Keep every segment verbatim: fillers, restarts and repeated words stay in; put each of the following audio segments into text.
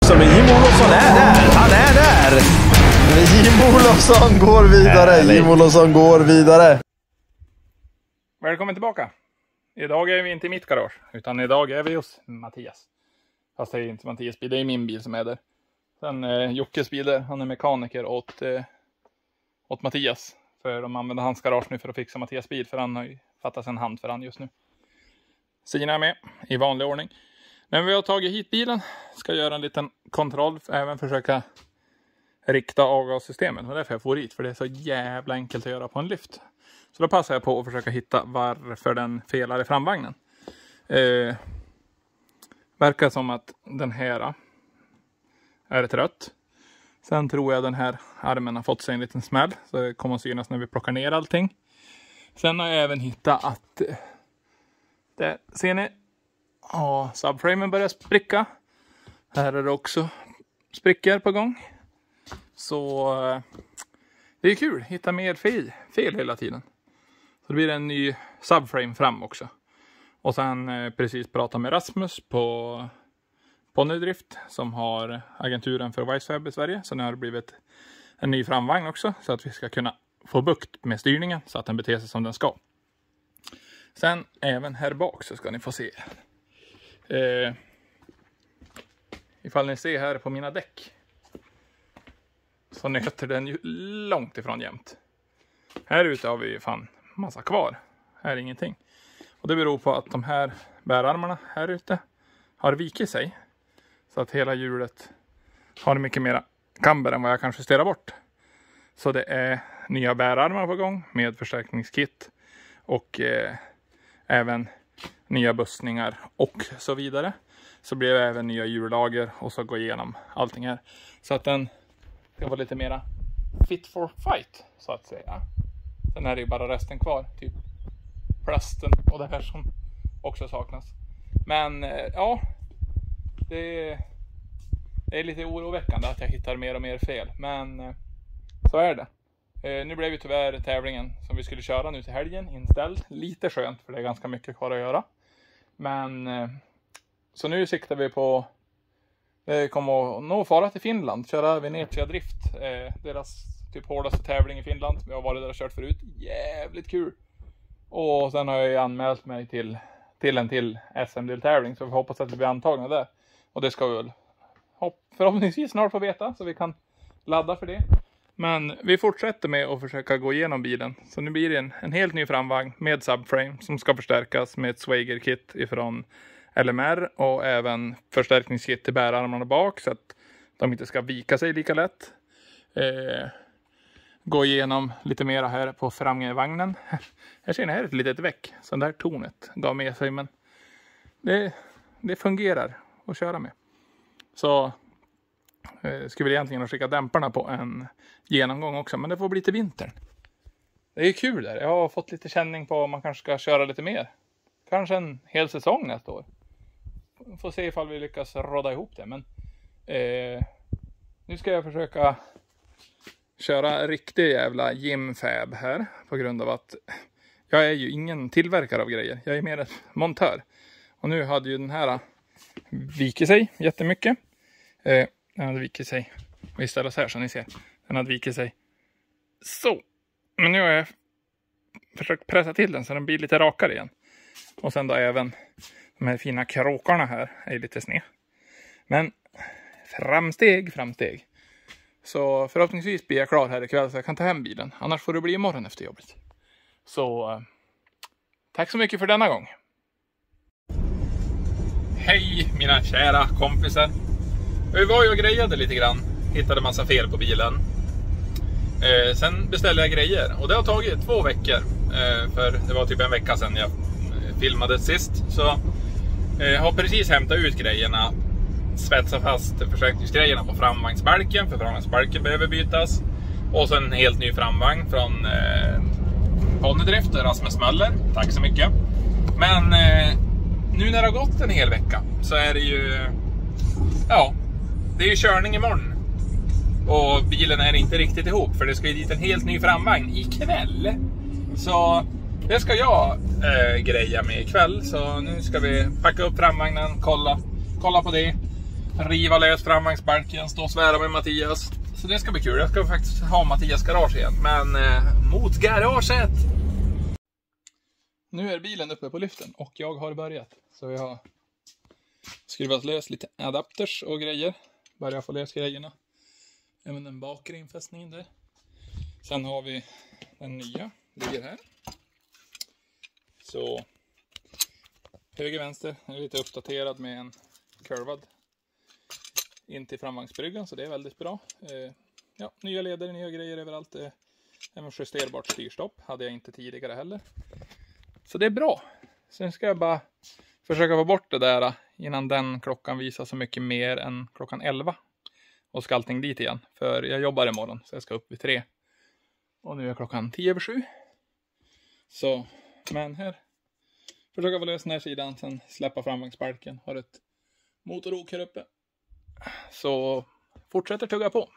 Olofsson, men Jim Olofsson är där. Han är där. Jim Olofsson går vidare. Härligt. Jim Olofsson går vidare. Välkommen tillbaka. Idag är vi inte i mitt garage, utan idag är vi hos Mattias. Fast det är inte Mattias bil, det är min bil som är där. Sen eh, Jockes bil där, han är mekaniker åt, eh, åt Mattias. För de använder hans garage nu för att fixa Mattias bil, för han har ju fattat en hand för han just nu. Sina är med i vanlig ordning. När vi har tagit hit bilen ska jag göra en liten kontroll, även försöka rikta avgassystemet. Och därför jag får hit, för det är så jävla enkelt att göra på en lyft. Så då passar jag på att försöka hitta varför den felar i framvagnen. Eh, verkar som att den här är ett rött. Sen tror jag den här armen har fått sig en liten smäll. Så det kommer att synas när vi plockar ner allting. Sen har jag även hittat att det, ser ni? Ja, subframen börjar spricka. Här är det också sprickor på gång. Så det är kul. Hitta mer fel, fel hela tiden. Så det blir en ny subframe fram också. Och sen eh, precis prata med Rasmus på Ponnydrift, som har agenturen för Wisefab i Sverige. Så nu har det blivit en ny framvagn också, så att vi ska kunna få bukt med styrningen så att den beter sig som den ska. Sen även här bak så ska ni få se. Eh, ifall ni ser här på mina däck, så nöter den ju långt ifrån jämt. Här ute har vi ju fan massa kvar. Här är ingenting. Och det beror på att de här bärarmarna här ute har vikit sig. Så att hela hjulet har mycket mera kamber än vad jag kan justera bort. Så det är nya bärarmar på gång med förstärkningskit. Och eh, även nya bussningar och så vidare. Så blir det även nya hjullager och så gå igenom allting här. Så att den ska vara lite mera fit for fight, så att säga. Sen är det ju bara resten kvar, typ plasten och det här som också saknas. Men ja, det är, det är lite oroväckande att jag hittar mer och mer fel. Men så är det. Nu blev ju tyvärr tävlingen som vi skulle köra nu till helgen inställd. Lite skönt, för det är ganska mycket kvar att göra. Men så nu siktar vi på det kommer att nå fara till Finland. Köra Venetia Drift. Eh, deras typ hårdaste tävling i Finland. Vi har varit där och kört förut. Jävligt kul. Och sen har jag ju anmält mig till, till en till S M-deltävling. Så vi hoppas att vi blir antagna där. Och det ska vi väl hopp, förhoppningsvis snart få veta. Så vi kan ladda för det. Men vi fortsätter med att försöka gå igenom bilen. Så nu blir det en, en helt ny framvagn med subframe. Som ska förstärkas med ett Swager-kit ifrån L M R och även förstärkningskit till bärarmarna bak så att de inte ska vika sig lika lätt. Eh, gå igenom lite mera här på framvagnen. Jag ser här ett litet väck. Så där tornet gav med sig, men det, det fungerar att köra med. Så eh, skulle vi egentligen skicka dämparna på en genomgång också, men det får bli till vintern. Det är kul där. Jag har fått lite känning på om man kanske ska köra lite mer. Kanske en hel säsong nästa år. Får se ifall vi lyckas råda ihop det. Men eh, nu ska jag försöka köra riktig jävla gymfab här. På grund av att jag är ju ingen tillverkare av grejer. Jag är mer ett montör. Och nu hade ju den här vikit sig jättemycket. Eh, den hade vikit sig. Och istället så här som ni ser. Den hade vikit sig. Så. Men nu har jag försökt pressa till den så den blir lite rakare igen. Och sen då även de här fina krokarna här är lite sned. Men framsteg, framsteg. Så förhoppningsvis blir jag klar här ikväll så jag kan ta hem bilen. Annars får det bli imorgon efter jobbet. Så tack så mycket för denna gång. Hej mina kära kompisar. Vi var ju och grejade lite grann. Hittade massa fel på bilen. Eh, sen beställde jag grejer. Och det har tagit två veckor. Eh, för det var typ en vecka sedan jag filmade sist. Så jag eh, har precis hämtat ut grejerna. Svetsa fast förstärkningsgrejerna på framvagnsbalken. För framvagnsbalken behöver bytas. Och sen en helt ny framvagn från eh, Ponnydrift, Rasmus Möller. Tack så mycket. Men eh, nu när det har gått en hel vecka så är det ju... Ja, det är ju körning imorgon. Och bilen är inte riktigt ihop. För det ska ju dit en helt ny framvagn ikväll. Så det ska jag eh, greja med ikväll. Så nu ska vi packa upp framvagnen, kolla, kolla på det. riva lös framvagnsbalken, stå och svära med Mattias. Så det ska bli kul. Jag ska faktiskt ha Mattias garage igen. Men eh, mot garaget! Nu är bilen uppe på lyften och jag har börjat. Så jag har skruvat lös lite adapters och grejer. Börjar få lös grejerna. Även den bakre infästningen där. Sen har vi den nya. Ligger här. Så höger vänster är lite uppdaterad med en kurvad in till framvagnsbryggan, så det är väldigt bra. Eh, ja, nya leder, nya grejer överallt. Eh, även justerbart styrstopp hade jag inte tidigare heller. Så det är bra. Sen ska jag bara försöka få bort det där innan den klockan visar så mycket mer än klockan elva. Och ska allting dit igen. För jag jobbar imorgon så jag ska upp vid tre. Och nu är klockan tio över sju. Så, men här. Försöka få lösa den här sidan. Sen släppa framvagnsbalken. Har ett motorok här uppe. Så fortsätter tugga på.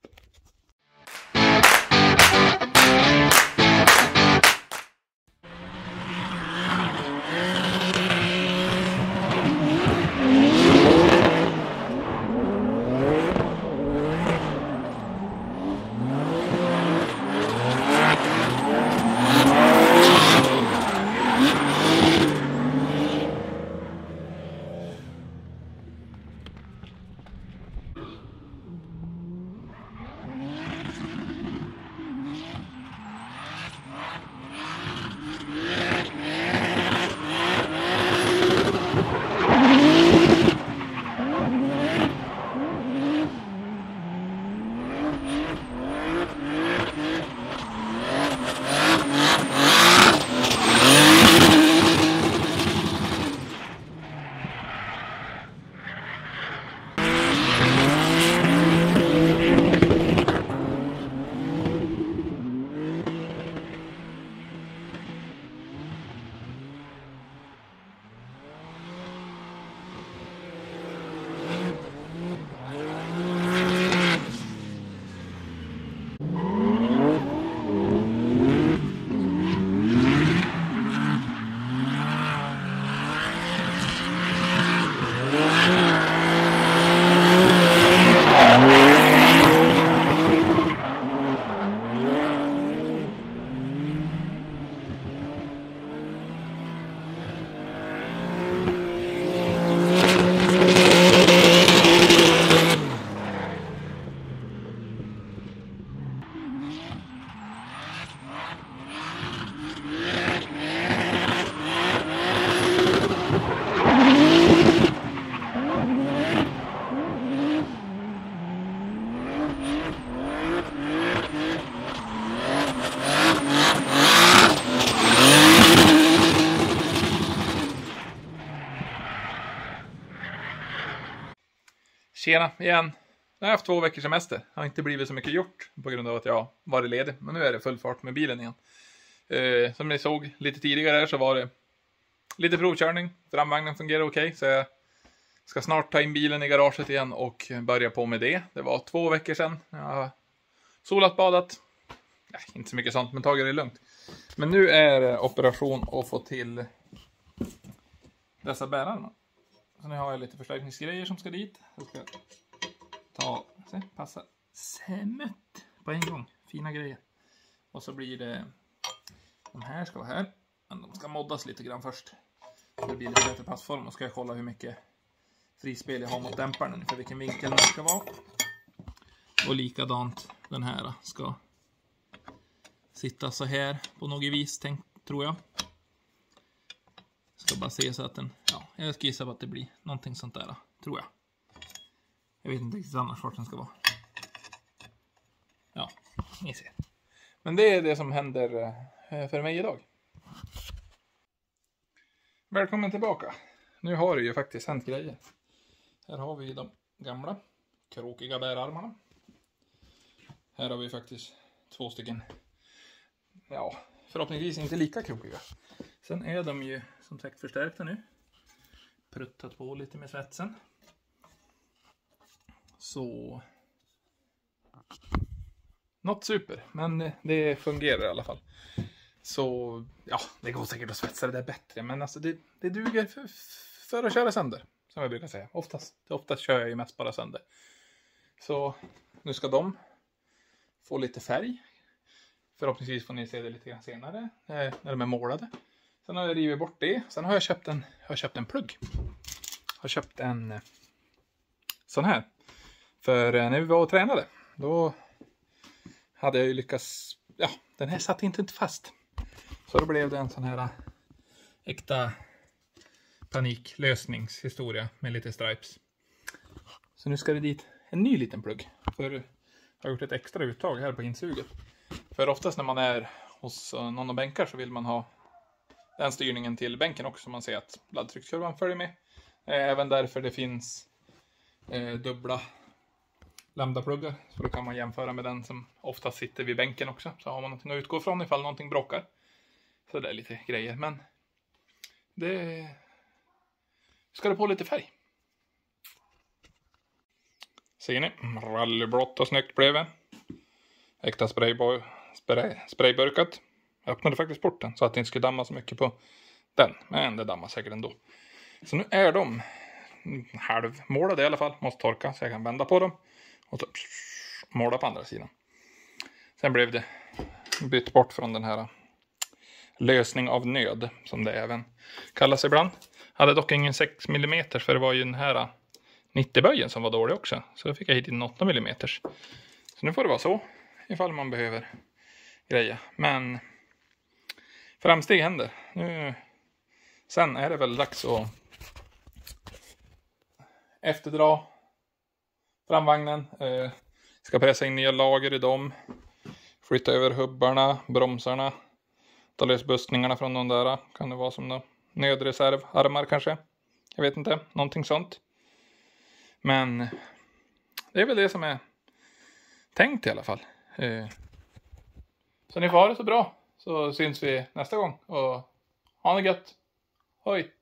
Tjena igen. Jag har haft två veckors semester. Har inte blivit så mycket gjort på grund av att jag varit ledig. Men nu är det full fart med bilen igen. Eh, som ni såg lite tidigare här så var det lite provkörning. Framvagnen fungerar okej. Okay, så jag ska snart ta in bilen i garaget igen och börja på med det. Det var två veckor sedan. Jag har solat, badat. Ja, inte så mycket sånt, men tagit det lugnt. Men nu är det operation att få till dessa bärarna. Så nu har jag lite förstärkningsgrejer som ska dit. Jag ska ta, se, passa smätt på en gång. Fina grejer. Och så blir det, de här ska vara här. Men de ska moddas lite grann först. Det blir lite bättre passform. Och ska jag kolla hur mycket frispel jag har mot dämparen. För vilken vinkel den ska vara. Och likadant den här ska sitta så här på något vis, tänk, tror jag. Ska bara se så att den, ja, jag ska gissa på att det blir någonting sånt där, tror jag. Jag vet inte riktigt annars vart den ska vara. Ja, ni ser. Men det är det som händer för mig idag. Välkommen tillbaka. Nu har det ju faktiskt hänt grejer. Här har vi de gamla krokiga bärarmarna. Här har vi faktiskt två stycken, ja, förhoppningsvis inte lika krokiga. Sen är de ju som sagt förstärkta nu. Pruttat på lite med svetsen. Så något super, men det fungerar i alla fall. Så ja, det går säkert att svetsa det där bättre, men alltså det, det duger för, för att köra sönder. som jag brukar säga. Oftast, oftast kör jag ju mest bara sönder. Så nu ska de få lite färg. Förhoppningsvis får ni se det lite grann senare när de är målade. Sen har jag rivit bort det. Sen har jag köpt en, jag har köpt en plugg. Jag har köpt en sån här. För när vi var och tränade, då hade jag ju lyckats, ja, den här satt inte fast. Så då blev det en sån här äkta paniklösningshistoria med lite stripes. Så nu ska det dit en ny liten plugg. För jag har gjort ett extra uttag här på insuget. För oftast när man är hos någon av bänkar så vill man ha den styrningen till bänken också, så man ser att laddtryckskurvan följer med. Även därför det finns eh, dubbla lambdapluggar. Så då kan man jämföra med den som ofta sitter vid bänken också. Så har man någonting att utgå från ifall någonting bråkar. Så det är lite grejer. Men det ska det på lite färg. Ser ni? Rallyblått och snyggt blev det. Äkta sprayboy, spray, sprayburkat. Jag öppnade faktiskt porten så att det inte skulle damma så mycket på den. Men det dammar säkert ändå. Så nu är de halvmålade i alla fall. Måste torka så jag kan vända på dem. Och så måla på andra sidan. Sen blev det bytt bort från den här lösning av nöd, som det även kallas ibland. Hade dock ingen sex millimeter, för det var ju den här nittio-böjen som var dålig också. Så då fick jag hit in åtta millimeter. Så nu får det vara så, ifall man behöver greja. Men framsteg händer. Nu, sen är det väl dags att efterdra framvagnen. Eh, ska pressa in nya lager i dem. Flytta över hubbarna, bromsarna. Ta lös bustningarna från de där. Kan det vara som då nödreservarmar kanske. Jag vet inte, någonting sånt. Men det är väl det som är tänkt i alla fall. Eh, så ni får ha det så bra. Så syns vi nästa gång. Och ha det gött. Hoj!